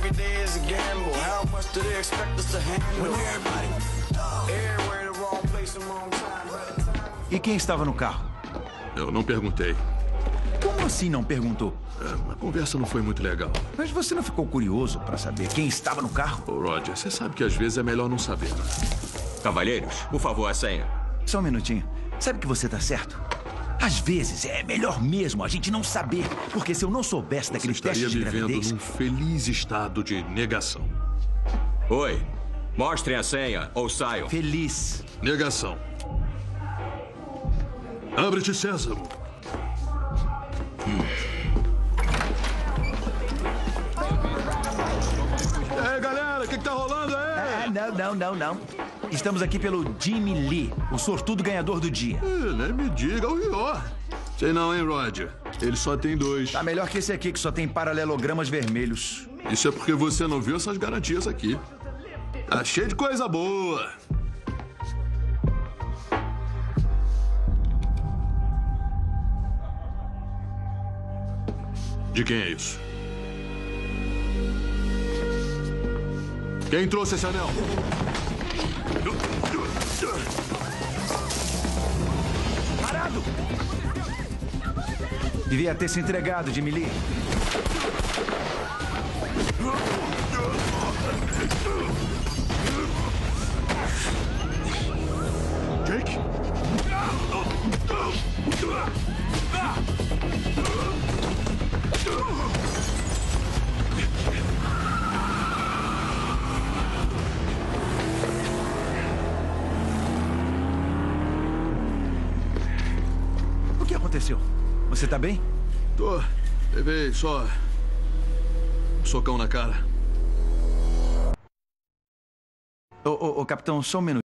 every day is a gamble. How much do they expect us to handle? Everywhere, the wrong place, the wrong time. E quem estava no carro? Eu não perguntei. Como assim não perguntou? A conversa não foi muito legal. Mas você não ficou curioso para saber quem estava no carro? Ô, Roger, você sabe que às vezes é melhor não saber. Cavalheiros, por favor, a senha. Só um minutinho. Sabe que você tá certo? Às vezes é melhor mesmo a gente não saber. Porque se eu não soubesse daquele Você teste estaria de vivendo gravidez... num feliz estado de negação. Oi, mostrem a senha ou saiam. Feliz. Negação. Abre-te, Sésamo. E aí, galera, o que tá rolando aí? Não. Estamos aqui pelo Jimmy Lee, o sortudo ganhador do dia. Nem me diga, o Ió. Sei não, hein, Roger? Ele só tem 2. Tá melhor que esse aqui, que só tem paralelogramas vermelhos. Isso é porque você não viu essas garantias aqui. Tá cheio de coisa boa. De quem é isso? Quem trouxe esse anel? Parado! Devia ter se entregado, Jimmy Lee. Jake? O que aconteceu? Você tá bem? Tô. Levei só um socão na cara. Ô, capitão, só um minuto.